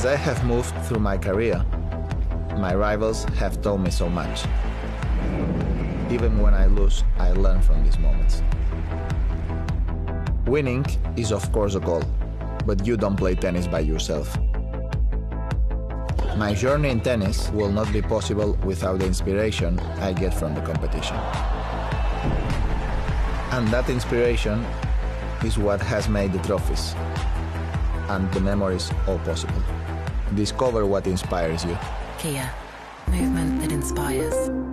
As I have moved through my career, my rivals have taught me so much. Even when I lose, I learn from these moments. Winning is of course a goal, but you don't play tennis by yourself. My journey in tennis will not be possible without the inspiration I get from the competition. And that inspiration is what has made the trophies and the memories all possible. Discover what inspires you. Kia, movement that inspires.